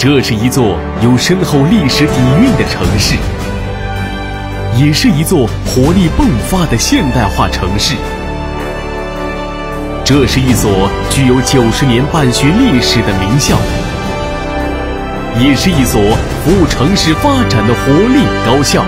这是一座有深厚历史底蕴的城市，也是一座活力迸发的现代化城市。这是一所具有90年办学历史的名校，也是一所服务城市发展的活力高校。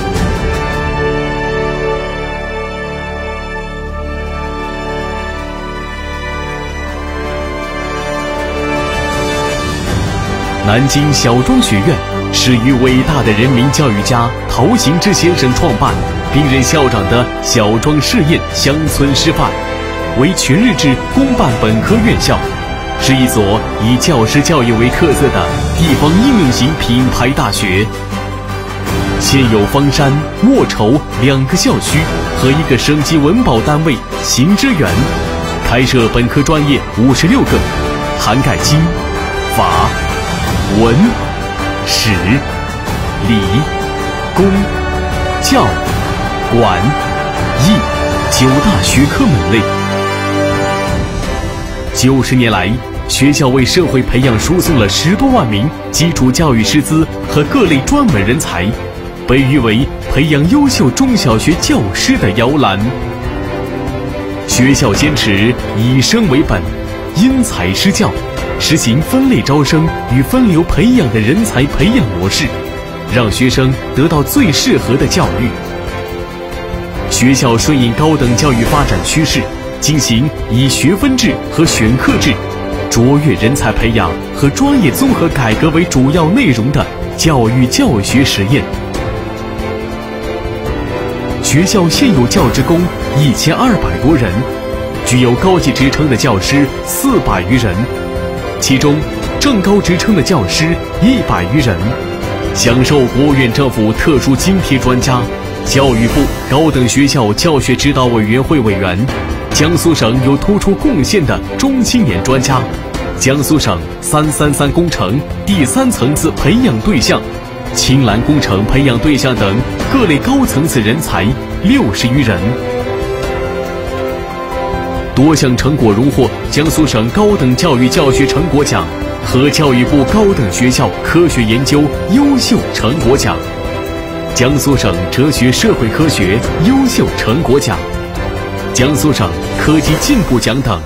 南京小庄学院始于伟大的人民教育家陶行知先生创办，并任校长的小庄试验乡村师范，为全日制公办本科院校，是一所以教师教育为特色的地方应用型品牌大学。现有方山、莫愁2个校区和1个省级文保单位行知园，开设本科专业56个，涵盖经、法、文、史、理、工、教、管、艺9大学科门类。90年来，学校为社会培养输送了10多万名基础教育师资和各类专门人才，被誉为培养优秀中小学教师的摇篮。学校坚持以生为本，因材施教，实行分类招生与分流培养的人才培养模式，让学生得到最适合的教育。学校顺应高等教育发展趋势，进行以学分制和选课制、卓越人才培养和专业综合改革为主要内容的教育教学实验。学校现有教职工1200多人，具有高级职称的教师400余人，其中正高职称的教师100余人，享受国务院政府特殊津贴专家、教育部高等学校教学指导委员会委员，江苏省有突出贡献的中青年专家，江苏省333工程第3层次培养对象、青蓝工程培养对象等各类高层次人才60余人。多项成果荣获江苏省高等教育教学成果奖和教育部高等学校科学研究优秀成果奖、江苏省哲学社会科学优秀成果奖、江苏省科技进步奖等。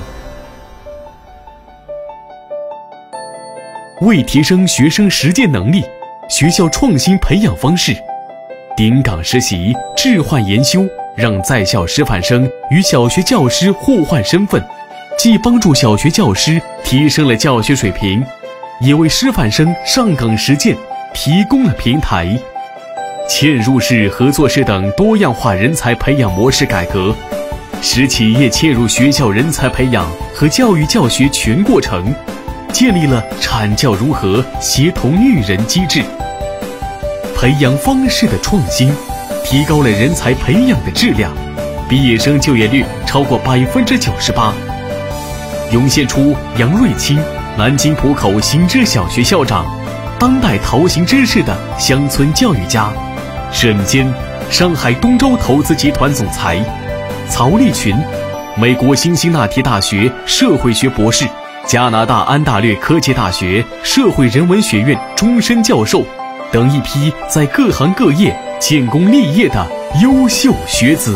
为提升学生实践能力，学校创新培养方式，顶岗实习、置换研修，让在校师范生与小学教师互换身份，既帮助小学教师提升了教学水平，也为师范生上岗实践提供了平台。嵌入式、合作式等多样化人才培养模式改革，使企业嵌入学校人才培养和教育教学全过程，建立了产教融合、协同育人机制。培养方式的创新，提高了人才培养的质量，毕业生就业率超过98%，涌现出杨瑞清，南京浦口行知小学校长，当代陶行知式的乡村教育家；沈坚，上海东周投资集团总裁；曹立群，美国辛辛那提大学社会学博士，加拿大安大略科技大学社会人文学院终身教授等一批在各行各业建功立业的优秀学子。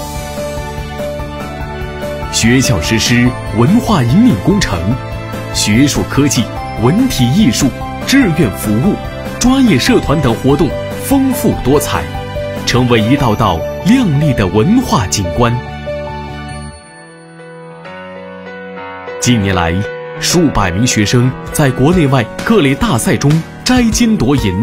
学校实施文化引领工程，学术科技、文体艺术、志愿服务、专业社团等活动丰富多彩，成为一道道亮丽的文化景观。近年来，数百名学生在国内外各类大赛中摘金夺银。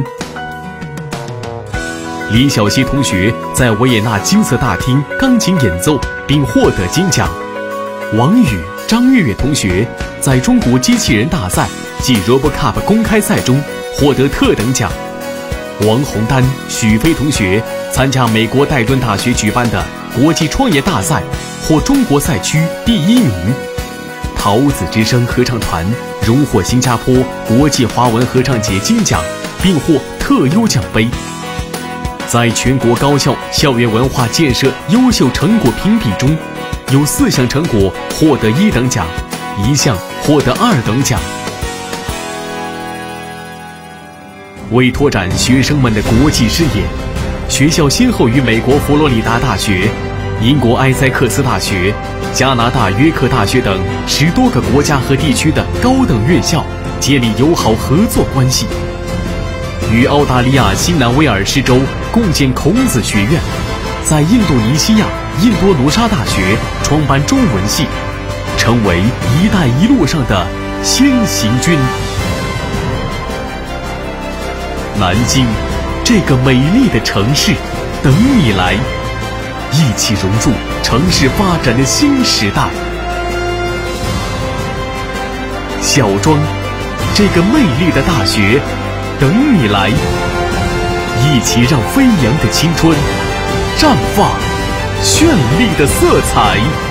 李小溪同学在维也纳金色大厅钢琴演奏并获得金奖，王宇、张月月同学在中国机器人大赛暨 RoboCup 公开赛中获得特等奖，王洪丹、许飞同学参加美国戴顿大学举办的国际创业大赛获中国赛区第1名，桃子之声合唱团荣获新加坡国际华文合唱节金奖，并获特优奖杯。在全国高校校园文化建设优秀成果评比中，有4项成果获得1等奖，1项获得2等奖。 为拓展学生们的国际视野，学校先后与美国佛罗里达大学、英国埃塞克斯大学、加拿大约克大学等10多个国家和地区的高等院校建立友好合作关系，与澳大利亚新南威尔士州共建孔子学院，在印度尼西亚印多卢沙大学创办中文系，成为“一带一路”上的先行军。南京，这个美丽的城市，等你来，一起融入城市发展的新时代。小庄，这个魅力的大学，等你来，一起让飞扬的青春绽放绚丽的色彩。